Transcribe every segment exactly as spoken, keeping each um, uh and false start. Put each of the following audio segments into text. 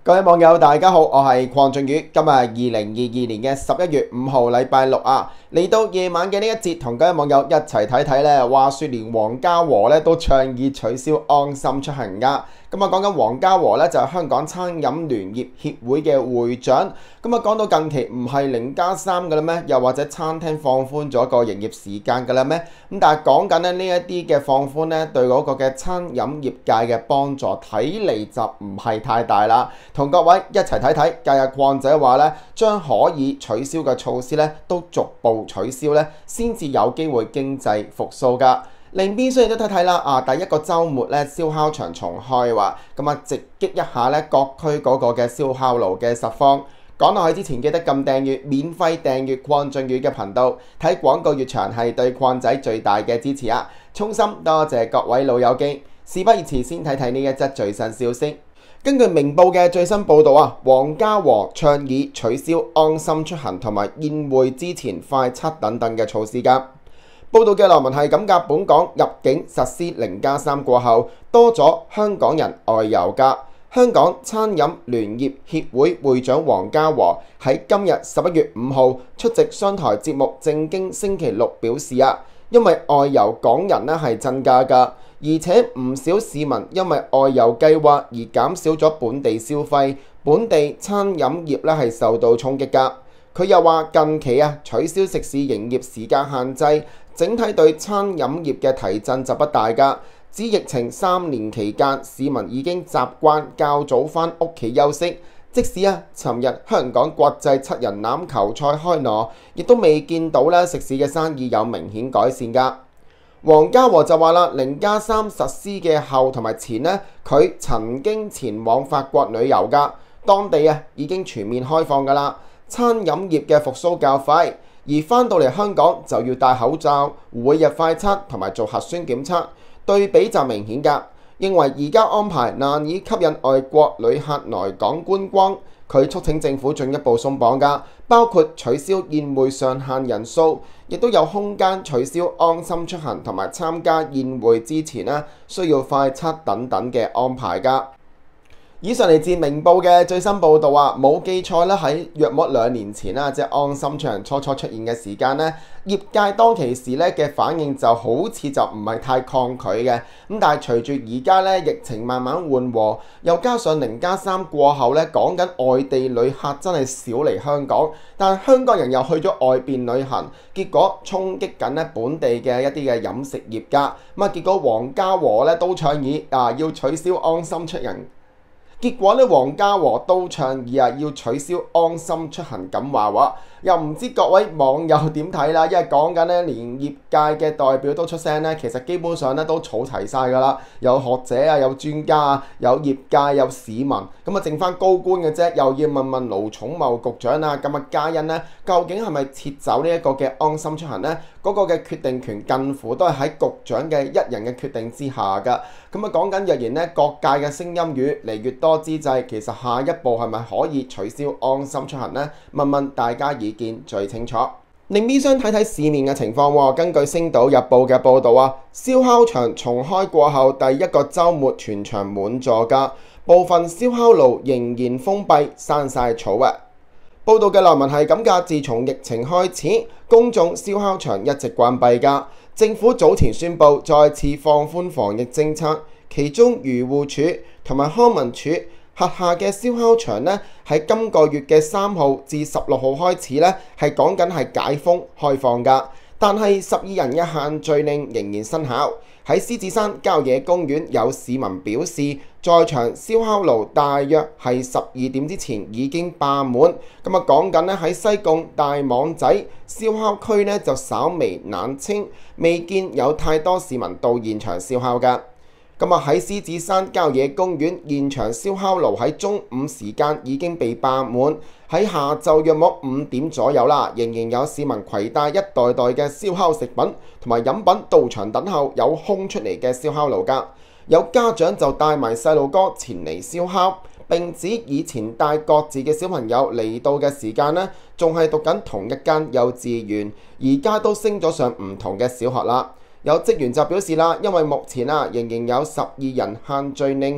各位網友大家好，我係鄺俊宇，今日係二零二二年嘅十一月五號，禮拜六啊，嚟到夜晚嘅呢一節，同各位網友一齊睇睇咧。話說連黃家和咧都倡議取消安心出行噶。咁啊，講緊黃家和咧就係香港餐飲聯業協會嘅會長。咁啊，講到近期唔係零加三嘅啦咩？又或者餐廳放寬咗個營業時間嘅啦咩？咁但係講緊咧呢一啲嘅放寬咧，對嗰個嘅餐飲業界嘅幫助睇嚟就唔係太大啦。同各位一齊睇睇，今日鄺仔話咧，將可以取消嘅措施咧都逐步取消咧，先至有機會經濟復甦㗎。另邊雖然都睇睇啦，啊第一個週末咧燒烤場重開話，咁啊直擊一下咧各區嗰個嘅燒烤爐嘅實況。講落去之前記得撳訂閱，免費訂閱鄺俊宇嘅頻道，睇廣告越長係對鄺仔最大嘅支持啊！衷心多謝各位老友記。事不宜遲，先睇睇呢一則最新消息。根據明報嘅最新報導啊，黃家和倡議取消安心出行同埋宴會之前快測等等嘅措施㗎。報道嘅內文係咁㗎，本港入境實施零加三過後，多咗香港人外遊㗎。香港餐飲聯業協會會長黃家和喺今日十一月五號出席商台節目正經星期六表示啊，因為外遊港人咧係增加㗎，而且唔少市民因為外遊計劃而減少咗本地消費，本地餐飲業咧係受到衝擊㗎。佢又話近期啊取消食肆營業時間限制，整體對餐飲業嘅提振就不大㗎。指疫情三年期間，市民已經習慣較早返屋企休息。即使啊，尋日香港國際七人欖球賽開鑼，亦都未見到咧食肆嘅生意有明顯改善㗎。黃家和就話啦，零加三實施嘅後同埋前呢，佢曾經前往法國旅遊㗎，當地啊已經全面開放㗎啦。餐飲業嘅復甦較快，而返到嚟香港就要戴口罩、每日快測同埋做核酸檢測。對比就明顯㗎，認為而家安排難以吸引外國旅客來港觀光。佢促請政府進一步鬆綁㗎，包括取消宴會上限人數，亦都有空間取消安心出行同埋參加宴會之前呢需要快測等等嘅安排㗎。以上嚟自明報嘅最新報導啊，冇記錯咧，喺約莫兩年前啦，即係安心出行初初出現嘅時間咧，業界當其時咧嘅反應就好似就唔係太抗拒嘅。咁但係隨住而家咧疫情慢慢緩和，又加上零加三過後咧，講緊外地旅客真係少嚟香港，但係香港人又去咗外邊旅行，結果衝擊緊咧本地嘅一啲嘅飲食業家。咁啊，結果黃家和咧都倡議啊要取消安心出行。結果咧，黃家和都倡議啊，要取消安心出行咁話喎，又唔知各位網友點睇啦？因為講緊咧，連業界嘅代表都出聲咧，其實基本上咧都儲齊晒㗎啦，有學者啊，有專家啊，有業界，有市民，咁啊剩翻高官嘅啫，又要問問盧寵茂局長啊，咁啊嘉欣呢，究竟係咪撤走呢一個嘅安心出行呢？嗰、那個嘅決定權近乎都係喺局長嘅一人嘅決定之下㗎。咁啊講緊若然呢，各界嘅聲音越嚟越多之際，其實下一步係咪可以取消安心出行呢？問問大家意見最清楚。另邊想睇睇市面嘅情況喎。根據《星島日報》嘅報導啊，燒烤場重開過後第一個週末全場滿座㗎，部分燒烤爐仍然封閉，生晒草啊！報道嘅內文係咁㗎，自從疫情開始，公眾燒烤場一直關閉㗎。政府早前宣布再次放寬防疫政策，其中漁護署同埋康文署轄下嘅燒烤場呢，喺今個月嘅三號至十六號開始呢，係講緊係解封開放㗎。但係十二人嘅限聚令仍然生效。喺獅子山郊野公園有市民表示，在場燒烤爐大約係十二點之前已經霸滿。咁啊講緊咧喺西貢大網仔燒烤區呢，就稍微冷清，未見有太多市民到現場燒烤㗎。咁啊喺獅子山郊野公園現場燒烤爐喺中午時間已經被霸滿，喺下晝約莫五點左右啦，仍然有市民攜帶一袋袋嘅燒烤食品同埋飲品到場等候有空出嚟嘅燒烤爐㗎。有家長就帶埋細路哥前嚟燒烤，並指以前帶各自嘅小朋友嚟到嘅時間呢，仲係讀緊同一間幼稚園，而家都升咗上唔同嘅小學啦。有職員就表示啦，因為目前啊仍然有十二人限聚令，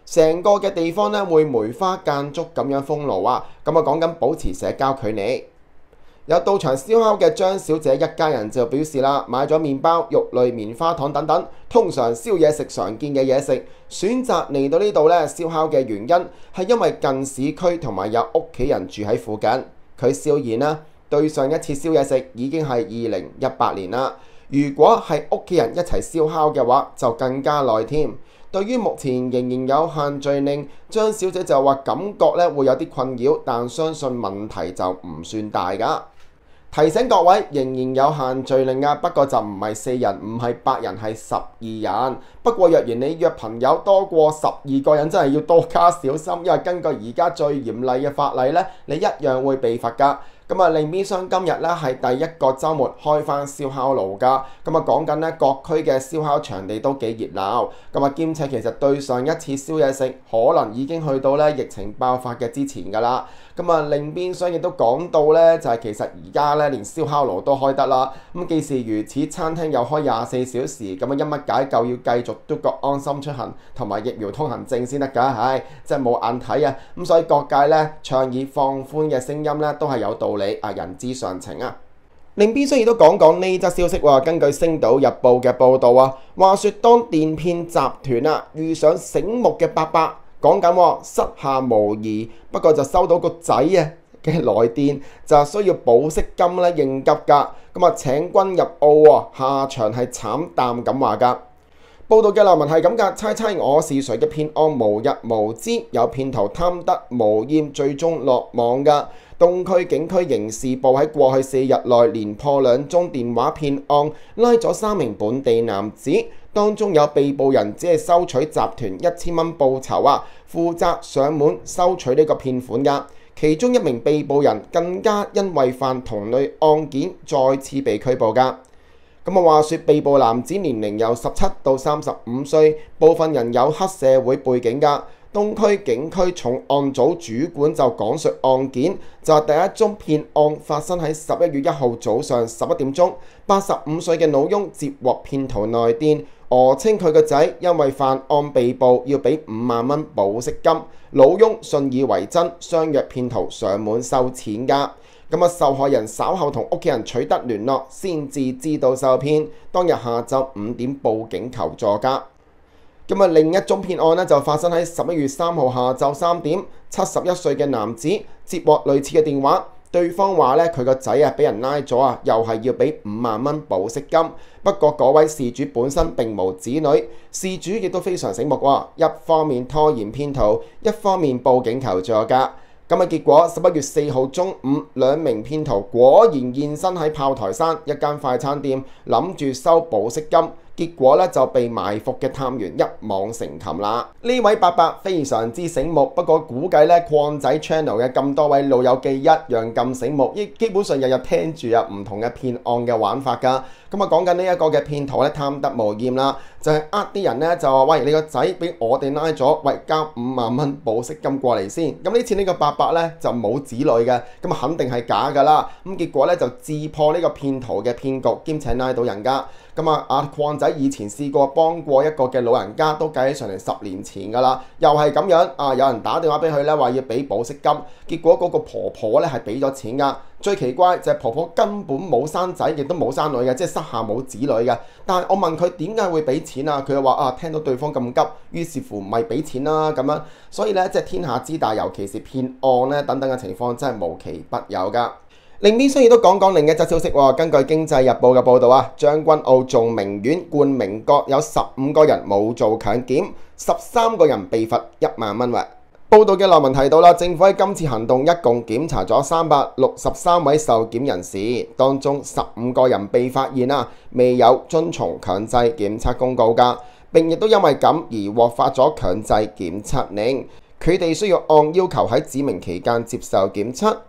成個嘅地方咧會梅花間竹咁樣封爐啊！咁啊講緊保持社交距離。有到場燒烤嘅張小姐一家人就表示啦，買咗麵包、肉類、棉花糖等等，通常燒嘢食常見嘅嘢食，選擇嚟到呢度咧燒烤嘅原因係因為近市區同埋有屋企人住喺附近。佢笑言啦，對上一次燒嘢食已經係二零一八年啦。如果係屋企人一齊燒烤嘅話，就更加耐添。對於目前仍然有限聚令，張小姐就話感覺咧會有啲困擾，但相信問題就唔算大㗎。提醒各位，仍然有限聚令啊，不過就唔係四人，唔係八人，係十二人。不過若然你約朋友多過十二個人，真係要多加小心，因為根據而家最嚴厲嘅法例咧，你一樣會被罰㗎。咁啊，另邊廂今日咧係第一個週末開翻燒烤爐㗎。咁啊，講緊咧各區嘅燒烤場地都幾熱鬧。咁啊，兼且其實對上一次燒嘢食，可能已經去到咧疫情爆發嘅之前㗎啦。咁啊，另邊廂亦都講到咧，就係其實而家咧連燒烤爐都開得啦。咁既是如此，餐廳又開廿四小時，咁啊因乜解救要繼續篤個安心出行同埋疫苗通行證先得㗎？唉，真係冇眼睇啊！咁所以各界咧倡議放寬嘅聲音咧都係有道理啊，人之常情啊。另邊廂亦都講講呢則消息話，根據《星島日報》嘅報導啊，話説當電騙集團啊遇上醒目嘅伯伯。講緊膝下無兒，不過就收到個仔啊嘅來電，就需要保釋金咧應急㗎。咁啊請君入澳喎，下場係慘淡咁話㗎。報道嘅內文係咁㗎，猜猜我是誰嘅騙案無日無之，有騙徒貪得無厭，最終落網㗎。東區警區刑事部喺過去四日內連破兩宗電話騙案，拉咗三名本地男子。當中有被捕人只係收取集團一千蚊報酬啊，負責上門收取呢個騙款㗎。其中一名被捕人更加因為犯同類案件再次被拘捕㗎。咁啊話說被捕男子年齡由十七到三十五歲，部分人有黑社會背景㗎。東區警區重案組主管就講述案件，就係第一宗騙案發生喺十一月一號早上十一點鐘，八十五歲嘅老翁接獲騙徒來電，訛稱佢個仔因為犯案被捕，要俾五萬蚊保釋金。老翁信以為真，相約騙徒上門收錢㗎。咁啊，受害人稍後同屋企人取得聯絡，先至知道受騙。當日下晝五點報警求助㗎。咁啊，另一宗騙案呢，就發生喺十一月三號下晝三點，七十一歲嘅男子接獲類似嘅電話，對方話咧佢個仔啊俾人拉咗啊，又係要俾五萬蚊保釋金。不過嗰位事主本身並無子女，事主亦都非常醒目喎，一方面拖延騙徒，一方面報警求助㗎。咁啊，結果十一月四號中午，兩名騙徒果然現身喺炮台山一間快餐店，諗住收保釋金。結果咧就被埋伏嘅探員一網成擒啦！呢位伯伯非常之醒目，不過估計咧礦仔 channel 嘅咁多位老友記一樣咁醒目，亦基本上日日聽住有唔同嘅騙案嘅玩法㗎。咁啊講緊呢一個嘅騙徒咧貪得無厭啦，就係呃啲人咧就話喂，你個仔俾我哋拉咗，喂，交五萬蚊保釋金過嚟先。咁呢次呢個伯伯咧就冇子女嘅，咁啊肯定係假㗎啦。咁結果咧就自破呢個騙徒嘅騙局，兼且拉到人家。咁啊，阿礦仔以前試過幫過一個嘅老人家，都計起上嚟十年前㗎啦，又係咁樣啊！有人打電話俾佢咧，話要俾保釋金，結果嗰個婆婆咧係俾咗錢㗎。最奇怪就係婆婆根本冇生仔，亦都冇生女嘅，即係膝下冇子女嘅。但係我問佢點解會俾錢啊？佢又話啊，聽到對方咁急，於是乎咪俾錢啦咁樣。所以咧，即係天下之大，尤其是騙案咧等等嘅情況，真係無奇不有㗎。另邊雖然都講講另一則消息喎，根據《經濟日報》嘅報導啊，將軍澳頌明苑冠明閣有十五個人冇做強檢，十三個人被罰一萬蚊喎。報道嘅內文提到啦，政府喺今次行動一共檢查咗三百六十三位受檢人士，當中十五個人被發現啊未有遵從強制檢測公告㗎，並亦都因為咁而獲發咗強制檢測令，佢哋需要按要求喺指明期間接受檢測。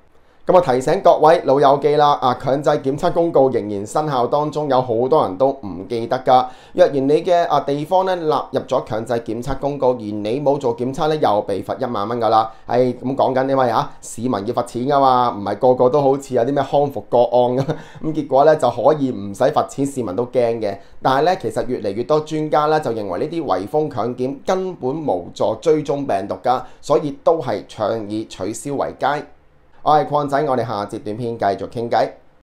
咁啊提醒各位老友記啦，啊強制檢測公告仍然生效當中，有好多人都唔記得㗎。若然你嘅啊地方咧納入咗強制檢測公告，而你冇做檢測咧，又被罰一萬蚊㗎啦。係咁講緊，因為啊市民要罰錢㗎嘛，唔係個個都好似有啲咩康復個案咁，咁結果咧就可以唔使罰錢，市民都驚嘅。但係咧其實越嚟越多專家咧就認為呢啲圍封強檢根本無助追蹤病毒㗎，所以都係倡議取消為佳。我係礦仔，我哋下節短片繼續傾偈。